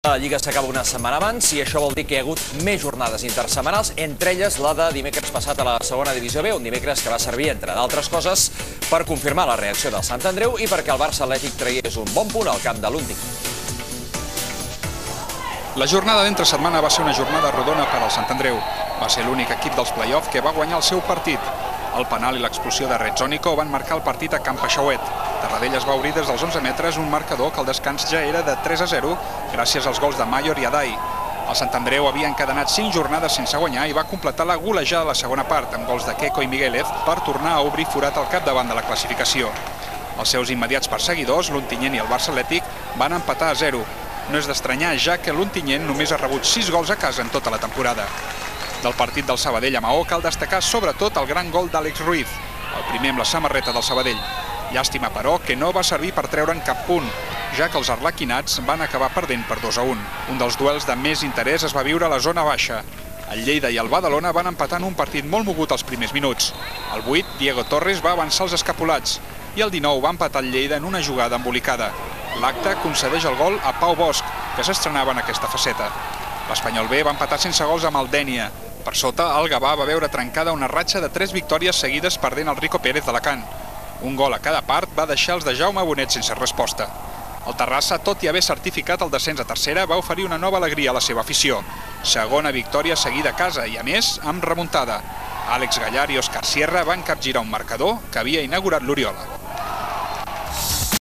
La Lliga s'acaba una setmana abans i això vol dir que hi ha hagut més jornades intersetmanals, entre elles la de dimecres passat a la segona divisió B, un dimecres que va servir, entre d'altres coses, per confirmar la reacció del Sant Andreu i perquè el Barça Atlètic tragués un bon punt al camp de l'Úntic. La jornada d'entre setmana va ser una jornada rodona per al Sant Andreu. Va ser l'únic equip dels play-off que va guanyar el seu partit. El penal i l'expulsió de Rezzonico van marcar el partit a Can Peixauet. Tarradell es va obrir des dels 11 metres un marcador que al descans ja era de 3-0 gràcies als gols de Mayor i Adai. El Sant Andreu havia encadenat 5 jornades sense guanyar i va completar la golejada de la segona part amb gols de Queco i Miguelez per tornar a obrir forat al capdavant de la classificació. Els seus immediats perseguidors, l'Ontinyent i el Barça Atlètic, van empatar a 0. No és d'estranyar, ja que l'Ontinyent només ha rebut 6 gols a casa en tota la temporada. Del partit del Sabadell a Maó cal destacar sobretot el gran gol d'Àlex Ruiz, el primer amb la samarreta del Sabadell. Llàstima, però, que no va servir per treure'n cap punt, ja que els arlequinats van acabar perdent per 2-1. Un dels duels de més interès es va viure a la zona baixa. El Lleida i el Badalona van empatar en un partit molt mogut als primers minuts. Al 8, Diego Torres va avançar els escapulats i el 19 va empatar el Lleida en una jugada embolicada. L'acte concedeix el gol a Pau Bosch, que s'estrenava en aquesta faceta. L'Espanyol B va empatar sense gols amb el Dénia. Per sota, el Gavà va veure trencada una ratxa de 3 victòries seguides perdent el Rico Pérez d'Alacant. Un gol a cada part va deixar els de Jaume Bonet sense resposta. El Terrassa, tot i haver certificat el descens a tercera, va oferir una nova alegria a la seva afició. Segona victòria seguida a casa i, a més, amb remuntada. Àlex Gallar i Òscar Sierra van capgirar un marcador que havia inaugurat l'Oriola.